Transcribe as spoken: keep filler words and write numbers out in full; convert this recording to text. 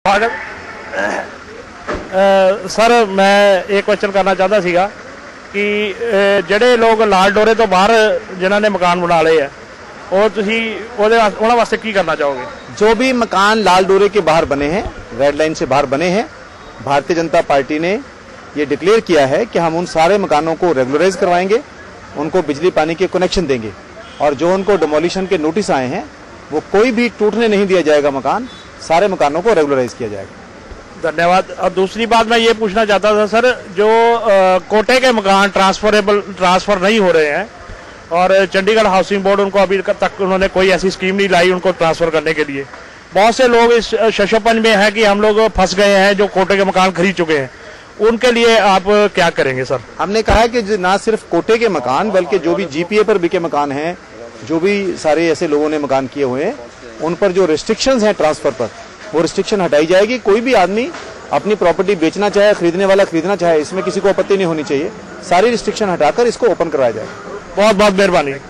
स्वागत सर मैं एक क्वेश्चन करना चाहता सीगा कि ਜਿਹੜੇ लोग लाल डोरे तो बाहर जिन्होंने मकान बना लए है और ਤੁਸੀਂ ਉਹਦੇ ਉਹਨਾਂ ਵਾਸਤੇ ਕੀ करना चाहोगे? जो भी मकान लाल डोरे के बाहर बने हैं, रेड लाइन से बाहर बने हैं, भारतीय जनता पार्टी ने ये डिक्लेयर किया है कि हम उन सारे मकानों को रेगुलराइज करवाएंगे, उनको बिजली पानी के कनेक्शन देंगे और जो उनको डिमोलिशन के नोटिस आए हैं वो कोई भी टूटने नहीं दिया जाएगा, मकान सारे मकानों को रेगुलराइज किया जाएगा। धन्यवाद। और दूसरी बात मैं ये पूछना चाहता था सर, जो आ, कोटे के मकान ट्रांसफरेबल ट्रांसफर नहीं हो रहे हैं और चंडीगढ़ हाउसिंग बोर्ड उनको अभी तक उन्होंने कोई ऐसी स्कीम नहीं लाई उनको ट्रांसफर करने के लिए, बहुत से लोग इस शशोपन में है कि हम लोग फंस गए हैं जो कोटे के मकान खरीद चुके हैं, उनके लिए आप क्या करेंगे सर? हमने कहा है कि ना सिर्फ कोटे के मकान बल्कि जो भी जीपीए पर बिके मकान हैं, जो भी सारे ऐसे लोगों ने मकान किए हुए हैं, उन पर जो रिस्ट्रिक्शंस हैं ट्रांसफर पर, वो रिस्ट्रिक्शन हटाई जाएगी। कोई भी आदमी अपनी प्रॉपर्टी बेचना चाहे, खरीदने वाला खरीदना चाहे, इसमें किसी को आपत्ति नहीं होनी चाहिए। सारी रिस्ट्रिक्शन हटाकर इसको ओपन कराया जाएगा। बहुत बहुत मेहरबानी।